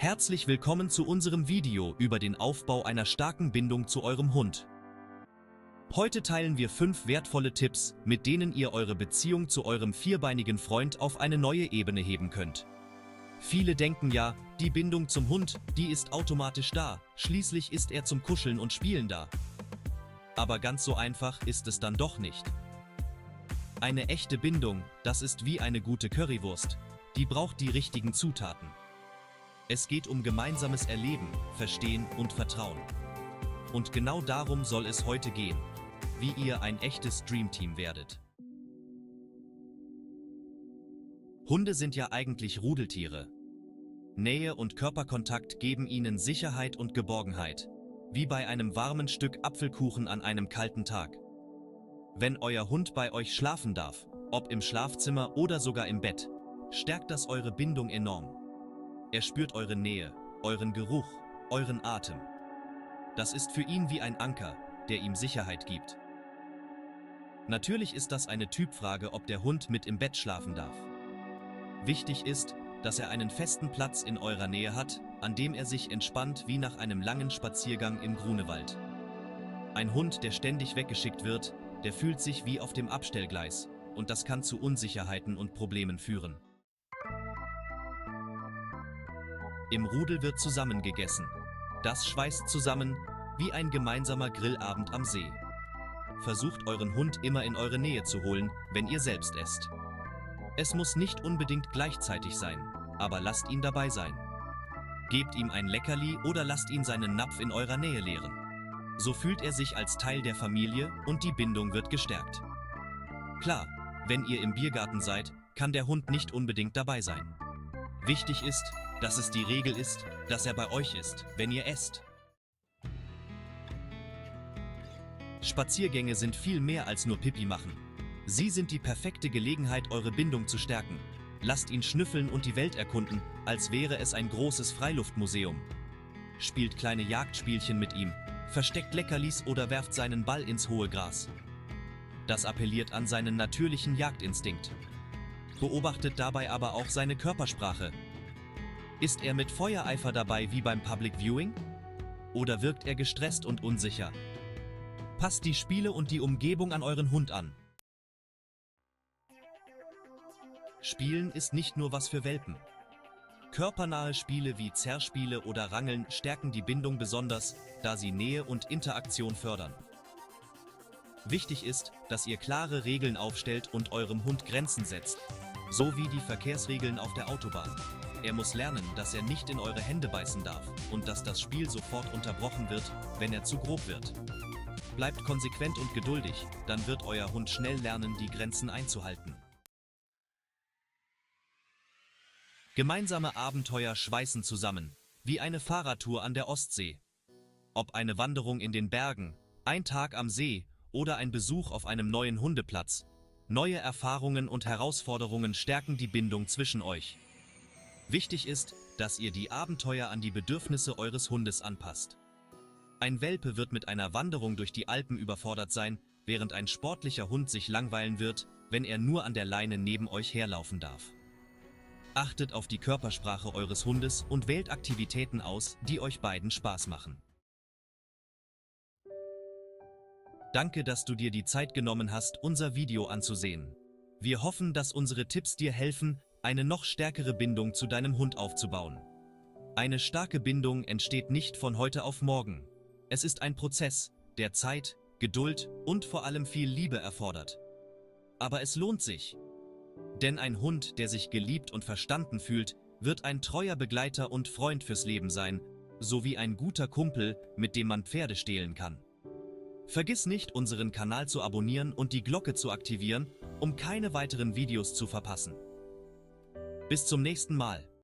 Herzlich willkommen zu unserem Video über den Aufbau einer starken Bindung zu eurem Hund. Heute teilen wir 5 wertvolle Tipps, mit denen ihr eure Beziehung zu eurem vierbeinigen Freund auf eine neue Ebene heben könnt. Viele denken ja, die Bindung zum Hund, die ist automatisch da, schließlich ist er zum Kuscheln und Spielen da. Aber ganz so einfach ist es dann doch nicht. Eine echte Bindung, das ist wie eine gute Currywurst, die braucht die richtigen Zutaten. Es geht um gemeinsames Erleben, Verstehen und Vertrauen. Und genau darum soll es heute gehen, wie ihr ein echtes Dreamteam werdet. Hunde sind ja eigentlich Rudeltiere. Nähe und Körperkontakt geben ihnen Sicherheit und Geborgenheit, wie bei einem warmen Stück Apfelkuchen an einem kalten Tag. Wenn euer Hund bei euch schlafen darf, ob im Schlafzimmer oder sogar im Bett, stärkt das eure Bindung enorm. Er spürt eure Nähe, euren Geruch, euren Atem. Das ist für ihn wie ein Anker, der ihm Sicherheit gibt. Natürlich ist das eine Typfrage, ob der Hund mit im Bett schlafen darf. Wichtig ist, dass er einen festen Platz in eurer Nähe hat, an dem er sich entspannt wie nach einem langen Spaziergang im Grunewald. Ein Hund, der ständig weggeschickt wird, der fühlt sich wie auf dem Abstellgleis, und das kann zu Unsicherheiten und Problemen führen. Im Rudel wird zusammen gegessen. Das schweißt zusammen, wie ein gemeinsamer Grillabend am See. Versucht euren Hund immer in eure Nähe zu holen, wenn ihr selbst esst. Es muss nicht unbedingt gleichzeitig sein, aber lasst ihn dabei sein. Gebt ihm ein Leckerli oder lasst ihn seinen Napf in eurer Nähe leeren. So fühlt er sich als Teil der Familie und die Bindung wird gestärkt. Klar, wenn ihr im Biergarten seid, kann der Hund nicht unbedingt dabei sein. Wichtig ist, dass es die Regel ist, dass er bei euch ist, wenn ihr esst. Spaziergänge sind viel mehr als nur Pipi machen. Sie sind die perfekte Gelegenheit, eure Bindung zu stärken. Lasst ihn schnüffeln und die Welt erkunden, als wäre es ein großes Freiluftmuseum. Spielt kleine Jagdspielchen mit ihm, versteckt Leckerlis oder werft seinen Ball ins hohe Gras. Das appelliert an seinen natürlichen Jagdinstinkt. Beobachtet dabei aber auch seine Körpersprache. Ist er mit Feuereifer dabei wie beim Public Viewing? Oder wirkt er gestresst und unsicher? Passt die Spiele und die Umgebung an euren Hund an. Spielen ist nicht nur was für Welpen. Körpernahe Spiele wie Zerrspiele oder Rangeln stärken die Bindung besonders, da sie Nähe und Interaktion fördern. Wichtig ist, dass ihr klare Regeln aufstellt und eurem Hund Grenzen setzt, so wie die Verkehrsregeln auf der Autobahn. Er muss lernen, dass er nicht in eure Hände beißen darf und dass das Spiel sofort unterbrochen wird, wenn er zu grob wird. Bleibt konsequent und geduldig, dann wird euer Hund schnell lernen, die Grenzen einzuhalten. Gemeinsame Abenteuer schweißen zusammen, wie eine Fahrradtour an der Ostsee. Ob eine Wanderung in den Bergen, ein Tag am See oder ein Besuch auf einem neuen Hundeplatz. Neue Erfahrungen und Herausforderungen stärken die Bindung zwischen euch. Wichtig ist, dass ihr die Abenteuer an die Bedürfnisse eures Hundes anpasst. Ein Welpe wird mit einer Wanderung durch die Alpen überfordert sein, während ein sportlicher Hund sich langweilen wird, wenn er nur an der Leine neben euch herlaufen darf. Achtet auf die Körpersprache eures Hundes und wählt Aktivitäten aus, die euch beiden Spaß machen. Danke, dass du dir die Zeit genommen hast, unser Video anzusehen. Wir hoffen, dass unsere Tipps dir helfen, eine noch stärkere Bindung zu deinem Hund aufzubauen. Eine starke Bindung entsteht nicht von heute auf morgen. Es ist ein Prozess, der Zeit, Geduld und vor allem viel Liebe erfordert. Aber es lohnt sich. Denn ein Hund, der sich geliebt und verstanden fühlt, wird ein treuer Begleiter und Freund fürs Leben sein, sowie ein guter Kumpel, mit dem man Pferde stehlen kann. Vergiss nicht, unseren Kanal zu abonnieren und die Glocke zu aktivieren, um keine weiteren Videos zu verpassen. Bis zum nächsten Mal.